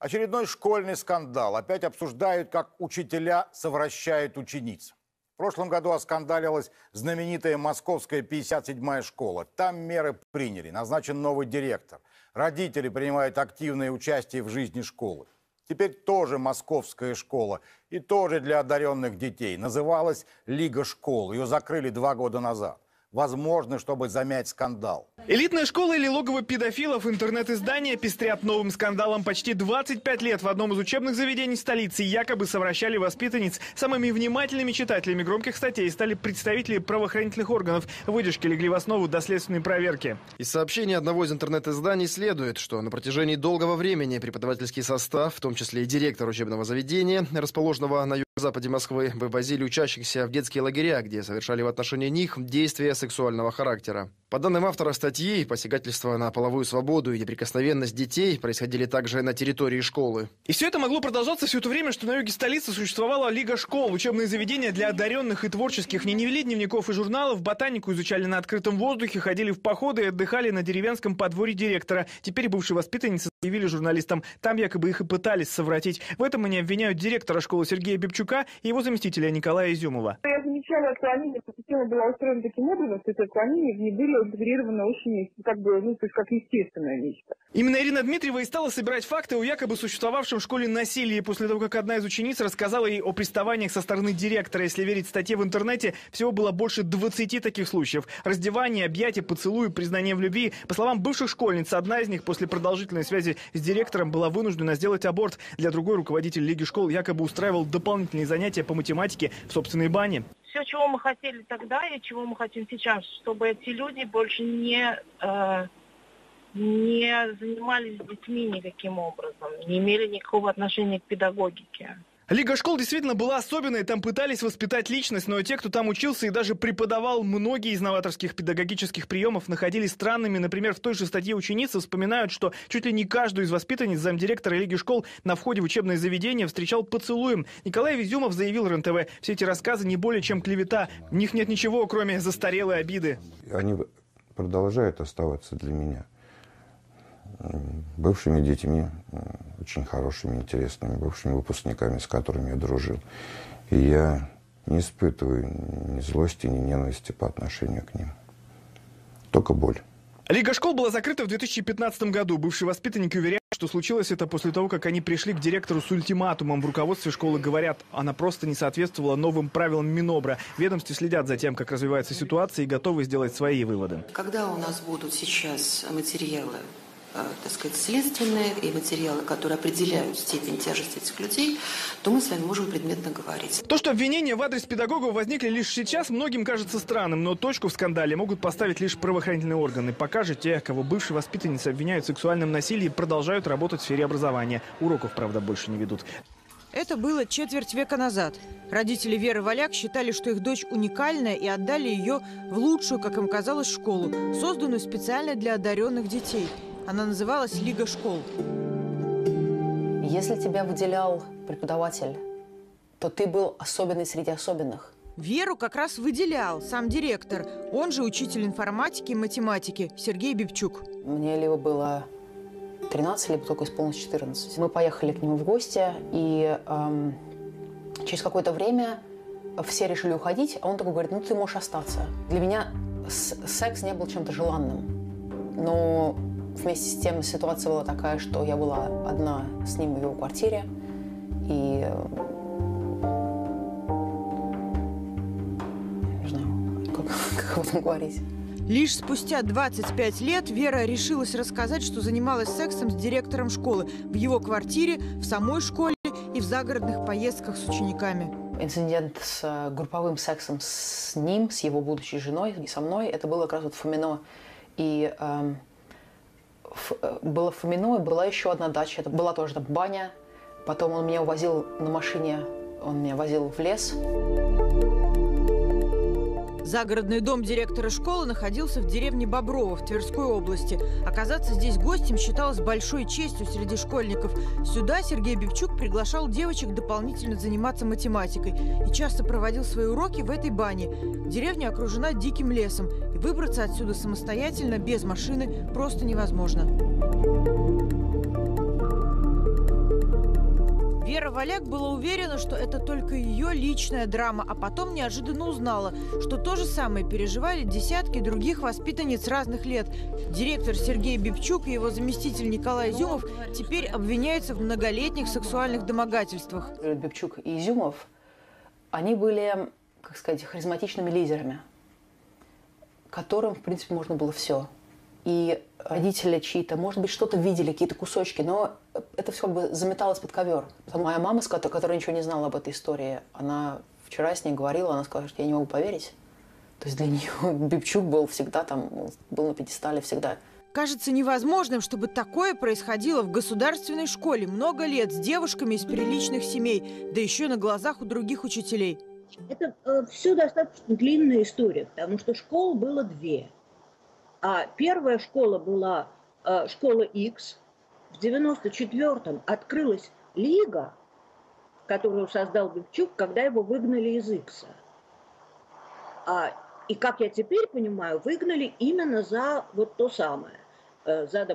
Очередной школьный скандал. Опять обсуждают, как учителя совращают учениц. В прошлом году оскандалилась знаменитая московская 57-я школа. Там меры приняли. Назначен новый директор. Родители принимают активное участие в жизни школы. Теперь тоже московская школа. И тоже для одаренных детей. Называлась «Лига школ». Ее закрыли 2 года назад. Возможно, чтобы замять скандал. Элитная школа или логово педофилов, интернет-издания пестрят новым скандалом. Почти 25 лет в одном из учебных заведений столицы якобы совращали воспитанниц. Самыми внимательными читателями громких статей стали представители правоохранительных органов. Выдержки легли в основу доследственной проверки. Из сообщений одного из интернет-изданий следует, что на протяжении долгого времени преподавательский состав, в том числе и директор учебного заведения, расположенного на юго-западе Москвы, вывозили учащихся в детские лагеря, где совершали в отношении них действия сексуального характера. По данным автора статьи, посягательства на половую свободу и неприкосновенность детей происходили также на территории школы. И все это могло продолжаться все то время, что на юге столицы существовала Лига школ, учебные заведения для одаренных и творческих. Не вели дневников и журналов, ботанику изучали на открытом воздухе, ходили в походы и отдыхали на деревенском подворье директора. Теперь бывшие воспитанницы заявили журналистам, там якобы их и пытались совратить. В этом они обвиняют директора школы Сергея Бибчука и его заместителя Николая Изюмова. Я замечала отклонение, система была устроена таким образом, что это отклонение не были интегрированы очень, как естественное нечто. Именно Ирина Дмитриева и стала собирать факты о якобы существовавшем в школе насилии после того, как одна из учениц рассказала ей о приставаниях со стороны директора. Если верить статье в интернете, всего было больше 20 таких случаев. Раздевание, объятия, поцелуи, признание в любви. По словам бывших школьниц, одна из них после продолжительной связи с директором была вынуждена сделать аборт. Для другой руководитель Лиги школ якобы устраивал дополнительные занятия по математике в собственной бане. Все, чего мы хотели тогда и чего мы хотим сейчас, чтобы эти люди больше не занимались с детьми никаким образом, не имели никакого отношения к педагогике. Лига школ действительно была особенной, там пытались воспитать личность, но те, кто там учился и даже преподавал, многие из новаторских педагогических приемов находились странными. Например, в той же статье ученицы вспоминают, что чуть ли не каждую из воспитанниц замдиректора Лиги школ на входе в учебное заведение встречал поцелуем. Николай Изюмов заявил РЕН-ТВ, все эти рассказы не более чем клевета, в них нет ничего, кроме застарелой обиды. Они продолжают оставаться для меня бывшими детьми, очень хорошими, интересными, бывшими выпускниками, с которыми я дружил. И я не испытываю ни злости, ни ненависти по отношению к ним. Только боль. Лига школ была закрыта в 2015 году. Бывшие воспитанники уверяют, что случилось это после того, как они пришли к директору с ультиматумом. В руководстве школы говорят, она просто не соответствовала новым правилам Минобра. В ведомстве следят за тем, как развивается ситуация, и готовы сделать свои выводы. Когда у нас будут сейчас материалы, так сказать, следственные и материалы, которые определяют степень тяжести этих людей, то мы с вами можем предметно говорить. То, что обвинения в адрес педагогов возникли лишь сейчас, многим кажется странным, но точку в скандале могут поставить лишь правоохранительные органы. Пока же те, кого бывшие воспитанницы обвиняют в сексуальном насилии, продолжают работать в сфере образования. Уроков, правда, больше не ведут. Это было четверть века назад. Родители Веры Валяк считали, что их дочь уникальная, и отдали ее в лучшую, как им казалось, школу, созданную специально для одаренных детей. Она называлась «Лига школ». Если тебя выделял преподаватель, то ты был особенный среди особенных. Веру как раз выделял сам директор, он же учитель информатики и математики Сергей Бибчук. Мне либо было 13, либо только исполнилось 14. Мы поехали к нему в гости, и через какое-то время все решили уходить, а он такой говорит, ну ты можешь остаться. Для меня секс не был чем-то желанным, но вместе с тем ситуация была такая, что я была одна с ним в его квартире, и не знаю, как об этом говорить. Лишь спустя 25 лет Вера решилась рассказать, что занималась сексом с директором школы в его квартире, в самой школе и в загородных поездках с учениками. Инцидент с групповым сексом с ним, с его будущей женой и со мной, это было как раз вот в Фомино. И было в Фомино, и была еще одна дача. Это была тоже там баня. Потом он меня увозил на машине, он меня возил в лес. Загородный дом директора школы находился в деревне Боброво в Тверской области. Оказаться здесь гостем считалось большой честью среди школьников. Сюда Сергей Бибчук приглашал девочек дополнительно заниматься математикой и часто проводил свои уроки в этой бане. Деревня окружена диким лесом, и выбраться отсюда самостоятельно, без машины, просто невозможно. Вера Валяк была уверена, что это только ее личная драма, а потом неожиданно узнала, что то же самое переживали десятки других воспитанниц разных лет. Директор Сергей Бибчук и его заместитель Николай Изюмов теперь обвиняются в многолетних сексуальных домогательствах. Бибчук и Изюмов, они были, как сказать, харизматичными лидерами, которым, в принципе, можно было все. И родители чьи-то, может быть, что-то видели, какие-то кусочки, но это все как бы заметалось под ковер. Моя мама, которая ничего не знала об этой истории, она вчера с ней говорила, она сказала, что я не могу поверить. То есть для нее Бибчук был всегда там, был на пьедестале всегда. Кажется невозможным, чтобы такое происходило в государственной школе много лет с девушками из приличных семей, да еще на глазах у других учителей. Это все достаточно длинная история, потому что школ было две. А первая школа была школа X. В 1994-м открылась лига, которую создал Бибчук, когда его выгнали из X. И, как я теперь понимаю, выгнали именно за вот то самое. За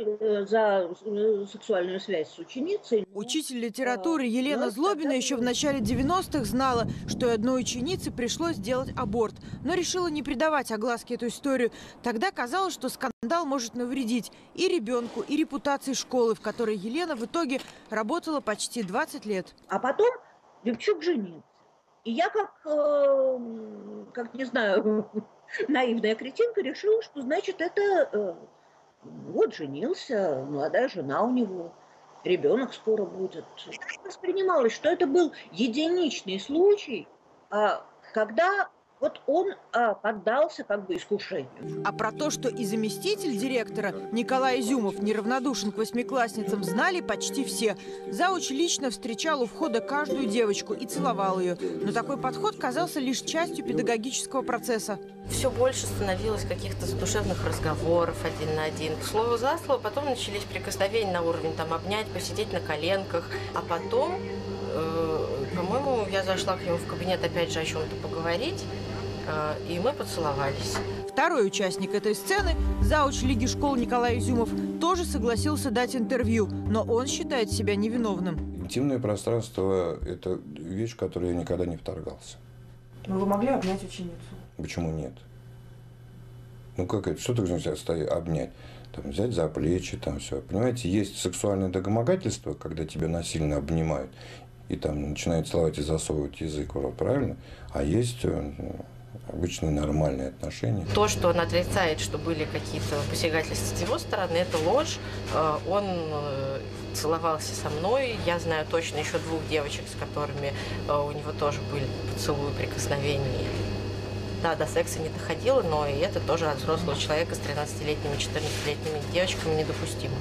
сексуальную связь с ученицей. Учитель литературы Елена Злобина еще в начале 90-х знала, что и одной ученице пришлось сделать аборт, но решила не придавать огласке эту историю. Тогда казалось, что скандал может навредить и ребенку, и репутации школы, в которой Елена в итоге работала почти 20 лет. А потом Бибчук женился. И я, как не знаю, наивная кретинка, решила, что значит это... Вот женился, молодая жена у него, ребенок скоро будет. Воспринималось, что это был единичный случай, когда вот он поддался как бы искушению. А про то, что и заместитель директора Николай Изюмов неравнодушен к восьмиклассницам, знали почти все. Зауч лично встречал у входа каждую девочку и целовал ее. Но такой подход казался лишь частью педагогического процесса. Все больше становилось каких-то задушевных разговоров один на один. Слово за слово, потом начались прикосновения на уровне обнять, посидеть на коленках. А потом, по-моему, я зашла к нему в кабинет опять же о чем-то поговорить, и мы поцеловались. Второй участник этой сцены, зауч Лиги школ Николай Изюмов, тоже согласился дать интервью, но он считает себя невиновным. Интимное пространство – это вещь, в которую я никогда не вторгался. Но вы могли обнять ученицу? Почему нет? Ну как это? Что ты должен обнять? Там, взять за плечи, там все. Понимаете, есть сексуальное домогательство, когда тебя насильно обнимают, и там начинают целовать и засовывать язык в рот, правильно? А есть обычные нормальные отношения. То, что он отрицает, что были какие-то посягательства с его стороны, это ложь. Он целовался со мной. Я знаю точно еще 2 девочек, с которыми у него тоже были поцелуи, прикосновения. Да, до секса не доходило, но и это тоже от взрослого человека с 13-летними, 14-летними девочками недопустимо.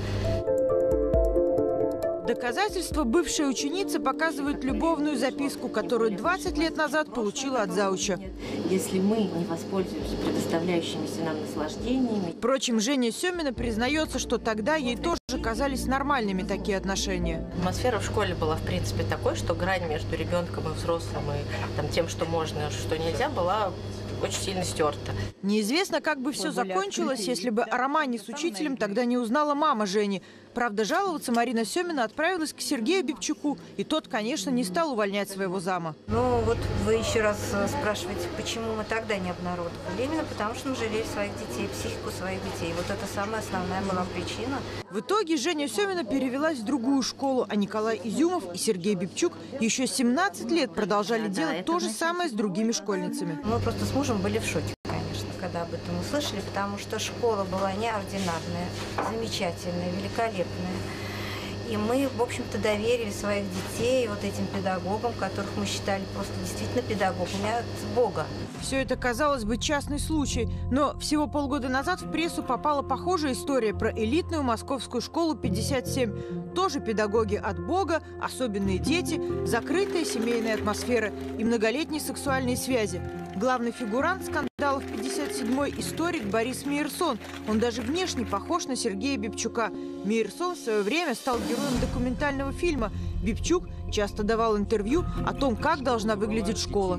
Доказательства бывшей ученицы показывают любовную записку, которую 20 лет назад получила от зауча. Если мы не воспользуемся предоставляющимися нам наслаждениями. Впрочем, Женя Семина признается, что тогда ей тоже казались нормальными такие отношения. Атмосфера в школе была, в принципе, такой, что грань между ребенком и взрослым, и тем, что можно, что нельзя, была очень сильно стерта. Неизвестно, как бы все закончилось, если бы о романе с учителем тогда не узнала мама Жени. Правда, жаловаться Марина Семина отправилась к Сергею Бибчуку, и тот, конечно, не стал увольнять своего зама. Ну вот вы еще раз спрашиваете, почему мы тогда не обнародовали. Именно потому, что мы жалели своих детей, психику своих детей. Вот это самая основная была причина. В итоге Женя Семина перевелась в другую школу, а Николай Изюмов и Сергей Бибчук еще 17 лет продолжали делать то же самое с другими школьницами. Мы просто с мужем были в шоке, конечно, когда об этом услышали, потому что школа была неординарная, замечательная, великолепная. И мы, в общем-то, доверили своих детей вот этим педагогам, которых мы считали просто действительно педагогами от Бога. Все это, казалось бы, частный случай, но всего полгода назад в прессу попала похожая история про элитную московскую школу 57. Тоже педагоги от Бога, особенные дети, закрытая семейная атмосфера и многолетние сексуальные связи. Главный фигурант скандалов 57-й историк Борис Мейерсон. Он даже внешне похож на Сергея Бибчука. Мейерсон в свое время стал героем документального фильма. Бибчук часто давал интервью о том, как должна выглядеть школа.